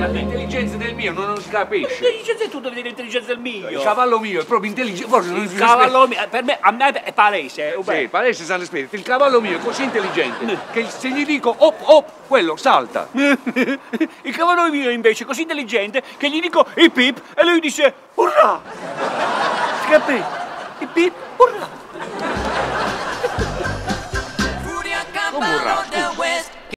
L'intelligenza del mio non si capisce. L'intelligenza è tutto, vedi l'intelligenza del mio. Il cavallo mio è proprio intelligente. Forse non Il cavallo mio, per me, a me è palese. Sì, palese San Spirito. Il cavallo mio è così intelligente che se gli dico op op, quello salta. Il cavallo mio invece è così intelligente che gli dico ip ip e lui dice urrà. Capì? Ip ip, urrà. Come urrà?